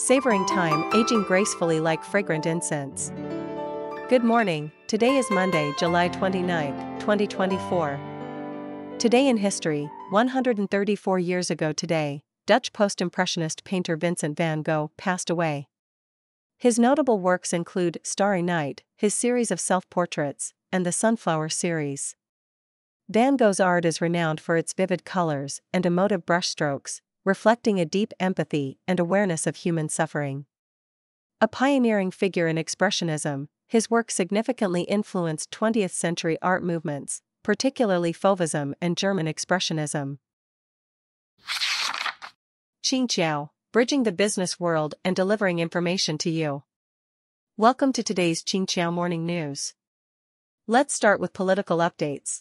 savoring time, aging gracefully like fragrant incense. Good morning, today is Monday, July 29, 2024. Today in history, 134 years ago today, Dutch post-impressionist painter Vincent van Gogh passed away. His notable works include Starry Night, his series of self-portraits, and the Sunflower series. Van Gogh's art is renowned for its vivid colors and emotive brushstrokes, reflecting a deep empathy and awareness of human suffering. A pioneering figure in Expressionism, his work significantly influenced 20th-century art movements, particularly Fauvism and German Expressionism. Qing Qiao, bridging the business world and delivering information to you. Welcome to today's Qing Qiao Morning News. Let's start with political updates.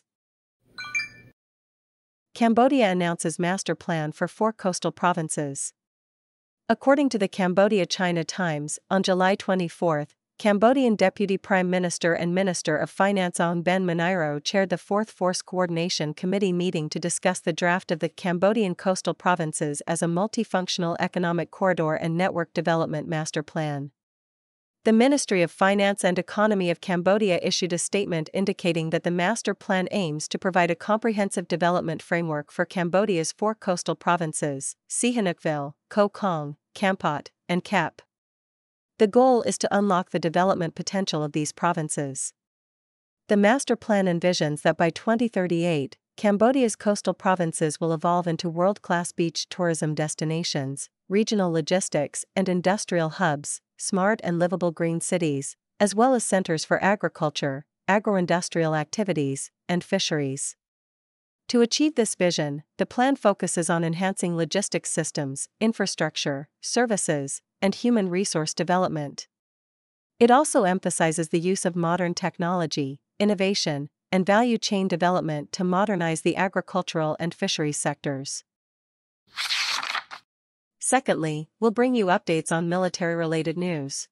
Cambodia announces master plan for 4 coastal provinces. According to the Cambodia China Times, on July 24, Cambodian Deputy Prime Minister and Minister of Finance Ong Ben Moniro chaired the 4th Force Coordination Committee meeting to discuss the draft of the Cambodian coastal provinces as a multifunctional economic corridor and network development master plan. The Ministry of Finance and Economy of Cambodia issued a statement indicating that the master plan aims to provide a comprehensive development framework for Cambodia's 4 coastal provinces, Sihanoukville, Koh Kong, Kampot, and Kep. The goal is to unlock the development potential of these provinces. The master plan envisions that by 2038, Cambodia's coastal provinces will evolve into world-class beach tourism destinations, regional logistics and industrial hubs, smart and livable green cities, as well as centers for agriculture, agro-industrial activities, and fisheries. To achieve this vision, the plan focuses on enhancing logistics systems, infrastructure, services, and human resource development. It also emphasizes the use of modern technology, innovation, and value chain development to modernize the agricultural and fisheries sectors. Secondly, we'll bring you updates on military-related news.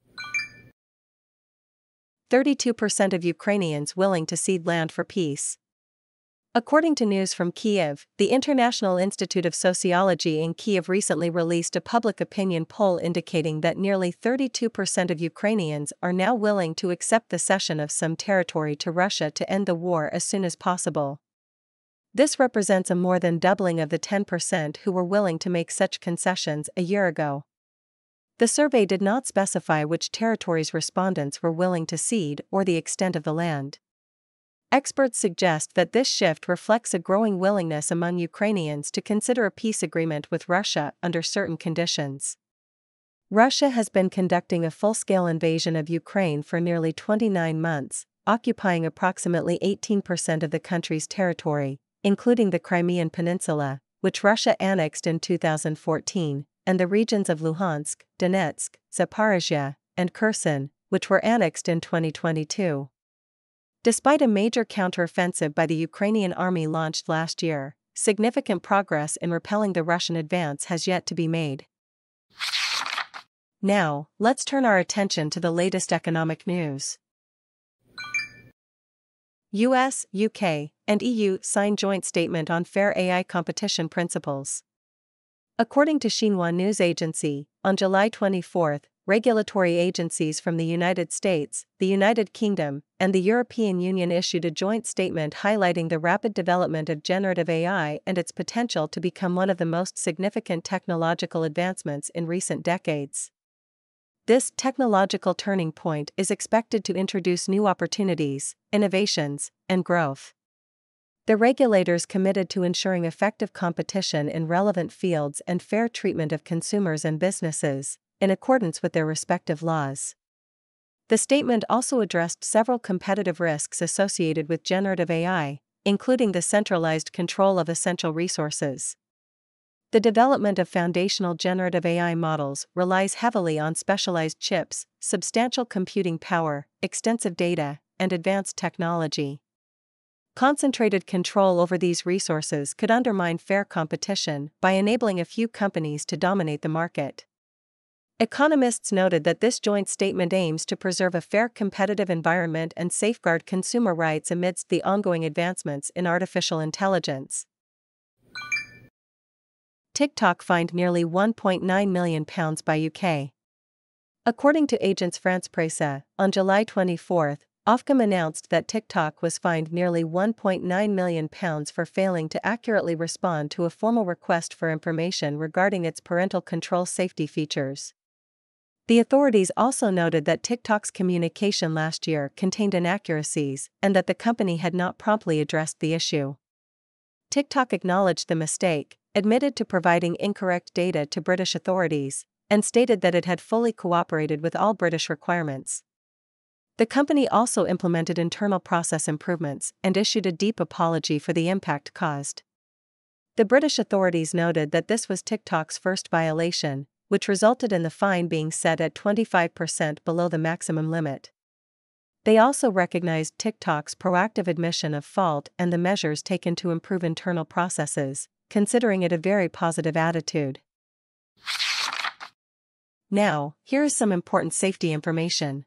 32% of Ukrainians willing to cede land for peace. According to news from Kyiv, the International Institute of Sociology in Kyiv recently released a public opinion poll indicating that nearly 32% of Ukrainians are now willing to accept the cession of some territory to Russia to end the war as soon as possible. This represents a more than doubling of the 10% who were willing to make such concessions a year ago. The survey did not specify which territories respondents were willing to cede or the extent of the land. Experts suggest that this shift reflects a growing willingness among Ukrainians to consider a peace agreement with Russia under certain conditions. Russia has been conducting a full-scale invasion of Ukraine for nearly 29 months, occupying approximately 18% of the country's territory, including the Crimean Peninsula, which Russia annexed in 2014, and the regions of Luhansk, Donetsk, Zaporizhia, and Kherson, which were annexed in 2022. Despite a major counteroffensive by the Ukrainian army launched last year, significant progress in repelling the Russian advance has yet to be made. Now, let's turn our attention to the latest economic news. US, UK, and EU sign joint statement on fair AI competition principles. According to Xinhua News Agency, on July 24, regulatory agencies from the United States, the United Kingdom, and the European Union issued a joint statement highlighting the rapid development of generative AI and its potential to become one of the most significant technological advancements in recent decades. This technological turning point is expected to introduce new opportunities, innovations, and growth. The regulators committed to ensuring effective competition in relevant fields and fair treatment of consumers and businesses, in accordance with their respective laws. The statement also addressed several competitive risks associated with generative AI, including the centralized control of essential resources. The development of foundational generative AI models relies heavily on specialized chips, substantial computing power, extensive data, and advanced technology. Concentrated control over these resources could undermine fair competition by enabling a few companies to dominate the market. Economists noted that this joint statement aims to preserve a fair competitive environment and safeguard consumer rights amidst the ongoing advancements in artificial intelligence. TikTok fined nearly £1.9 million by UK. According to Agence France-Presse, on July 24, Ofcom announced that TikTok was fined nearly £1.9 million for failing to accurately respond to a formal request for information regarding its parental control safety features. The authorities also noted that TikTok's communication last year contained inaccuracies and that the company had not promptly addressed the issue. TikTok acknowledged the mistake, admitted to providing incorrect data to British authorities, and stated that it had fully cooperated with all British requirements. The company also implemented internal process improvements and issued a deep apology for the impact caused. The British authorities noted that this was TikTok's first violation, which resulted in the fine being set at 25% below the maximum limit. They also recognized TikTok's proactive admission of fault and the measures taken to improve internal processes, considering it a very positive attitude. Now, here is some important safety information.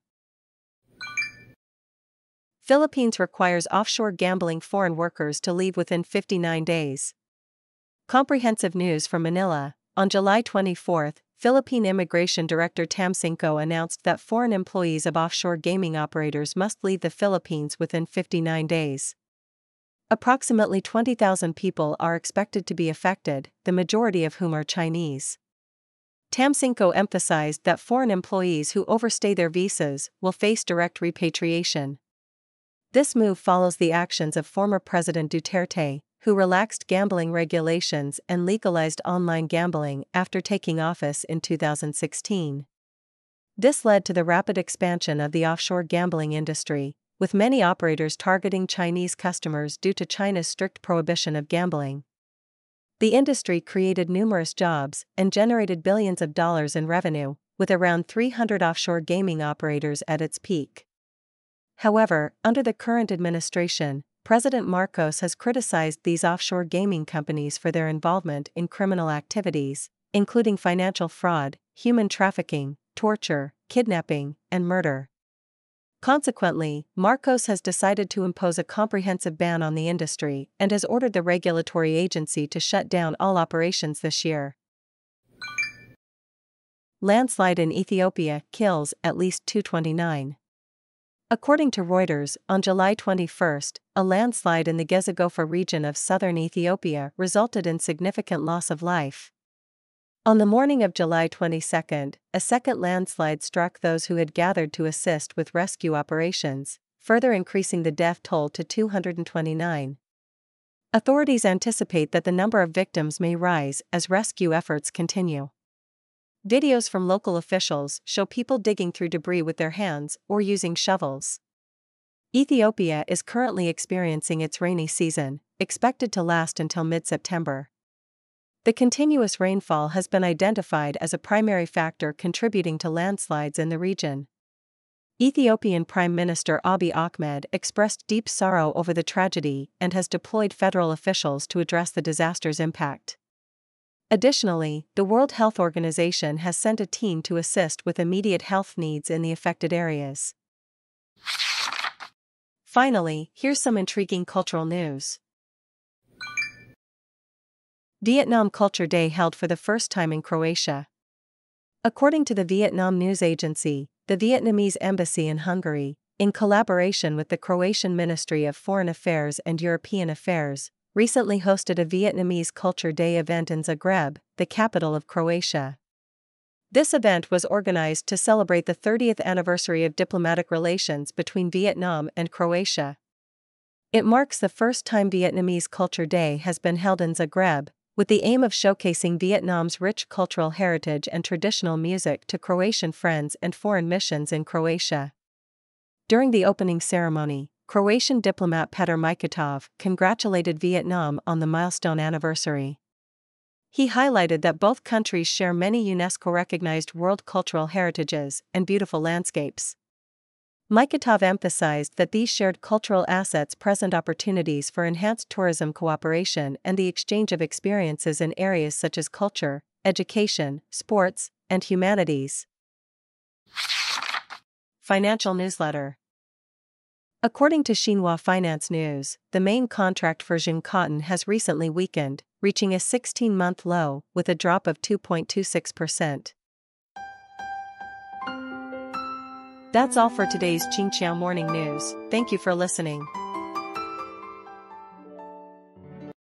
Philippines requires offshore gambling foreign workers to leave within 59 days. Comprehensive news from Manila. On July 24, Philippine Immigration Director Tamcinco announced that foreign employees of offshore gaming operators must leave the Philippines within 59 days. Approximately 20,000 people are expected to be affected, the majority of whom are Chinese. Tamcinco emphasized that foreign employees who overstay their visas will face direct repatriation. This move follows the actions of former President Duterte, who relaxed gambling regulations and legalized online gambling after taking office in 2016. This led to the rapid expansion of the offshore gambling industry, with many operators targeting Chinese customers due to China's strict prohibition of gambling. The industry created numerous jobs and generated billions of dollars in revenue, with around 300 offshore gaming operators at its peak. However, under the current administration, President Marcos has criticized these offshore gaming companies for their involvement in criminal activities, including financial fraud, human trafficking, torture, kidnapping, and murder. Consequently, Marcos has decided to impose a comprehensive ban on the industry and has ordered the regulatory agency to shut down all operations this year. Landslide in Ethiopia kills at least 229. According to Reuters, on July 21, a landslide in the Gezigofa region of southern Ethiopia resulted in significant loss of life. On the morning of July 22, a second landslide struck those who had gathered to assist with rescue operations, further increasing the death toll to 229. Authorities anticipate that the number of victims may rise as rescue efforts continue. Videos from local officials show people digging through debris with their hands or using shovels. Ethiopia is currently experiencing its rainy season, expected to last until mid-September. The continuous rainfall has been identified as a primary factor contributing to landslides in the region. Ethiopian Prime Minister Abiy Ahmed expressed deep sorrow over the tragedy and has deployed federal officials to address the disaster's impact. Additionally, the World Health Organization has sent a team to assist with immediate health needs in the affected areas. Finally, here's some intriguing cultural news. Vietnam Culture Day held for the first time in Croatia. According to the Vietnam news agency, the Vietnamese embassy in Hungary, in collaboration with the Croatian Ministry of Foreign Affairs and European Affairs, recently hosted a Vietnamese Culture Day event in Zagreb, the capital of Croatia. This event was organized to celebrate the 30th anniversary of diplomatic relations between Vietnam and Croatia. It marks the first time Vietnamese Culture Day has been held in Zagreb, with the aim of showcasing Vietnam's rich cultural heritage and traditional music to Croatian friends and foreign missions in Croatia. During the opening ceremony, Croatian diplomat Petar Mikatov congratulated Vietnam on the milestone anniversary. He highlighted that both countries share many UNESCO-recognized world cultural heritages and beautiful landscapes. Mikatov emphasized that these shared cultural assets present opportunities for enhanced tourism cooperation and the exchange of experiences in areas such as culture, education, sports, and humanities. Financial newsletter. According to Xinhua Finance News, the main contract for Jing Cotton has recently weakened, reaching a 16-month low with a drop of 2.26%. That's all for today's Xinjiang Morning News. Thank you for listening.